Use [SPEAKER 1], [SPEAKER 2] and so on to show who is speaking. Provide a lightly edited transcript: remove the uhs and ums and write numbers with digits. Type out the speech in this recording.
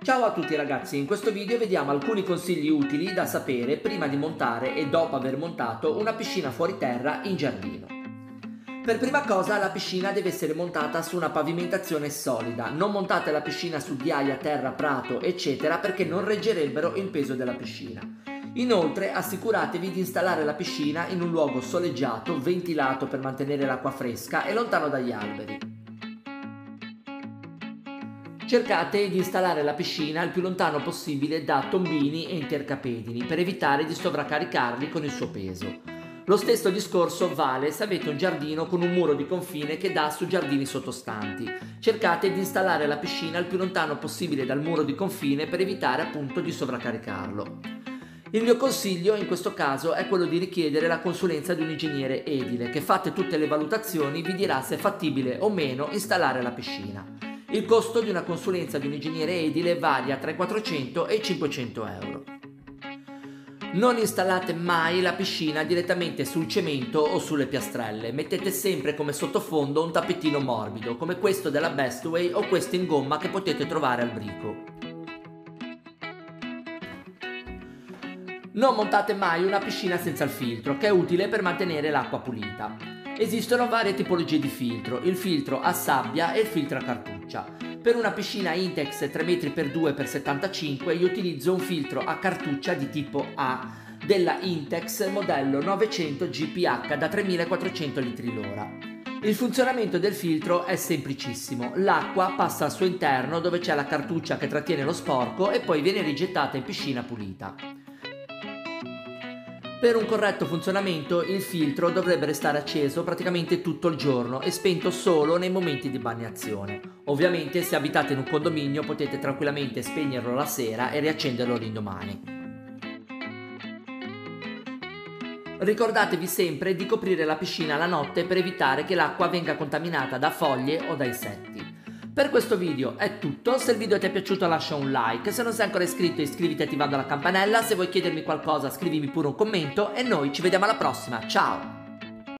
[SPEAKER 1] Ciao a tutti ragazzi, in questo video vediamo alcuni consigli utili da sapere prima di montare e dopo aver montato una piscina fuori terra in giardino. Per prima cosa la piscina deve essere montata su una pavimentazione solida, non montate la piscina su ghiaia, terra, prato eccetera perché non reggerebbero il peso della piscina. Inoltre assicuratevi di installare la piscina in un luogo soleggiato, ventilato per mantenere l'acqua fresca e lontano dagli alberi. Cercate di installare la piscina il più lontano possibile da tombini e intercapedini per evitare di sovraccaricarli con il suo peso. Lo stesso discorso vale se avete un giardino con un muro di confine che dà su giardini sottostanti. Cercate di installare la piscina il più lontano possibile dal muro di confine per evitare appunto di sovraccaricarlo. Il mio consiglio in questo caso è quello di richiedere la consulenza di un ingegnere edile che, fatte tutte le valutazioni, vi dirà se è fattibile o meno installare la piscina. Il costo di una consulenza di un ingegnere edile varia tra i 400 e i 500 euro. Non installate mai la piscina direttamente sul cemento o sulle piastrelle, mettete sempre come sottofondo un tappetino morbido come questo della Bestway o questo in gomma che potete trovare al Brico. Non montate mai una piscina senza il filtro, che è utile per mantenere l'acqua pulita. Esistono varie tipologie di filtro, il filtro a sabbia e il filtro a cartuccia. Per una piscina Intex 3,2x75 io utilizzo un filtro a cartuccia di tipo A della Intex modello 900 GPH da 3400 litri l'ora. Il funzionamento del filtro è semplicissimo, l'acqua passa al suo interno dove c'è la cartuccia che trattiene lo sporco e poi viene rigettata in piscina pulita. Per un corretto funzionamento il filtro dovrebbe restare acceso praticamente tutto il giorno e spento solo nei momenti di bagnazione. Ovviamente se abitate in un condominio potete tranquillamente spegnerlo la sera e riaccenderlo l'indomani. Ricordatevi sempre di coprire la piscina la notte per evitare che l'acqua venga contaminata da foglie o da insetti. Per questo video è tutto, se il video ti è piaciuto lascia un like, se non sei ancora iscritto iscriviti attivando la campanella, se vuoi chiedermi qualcosa scrivimi pure un commento e noi ci vediamo alla prossima, ciao!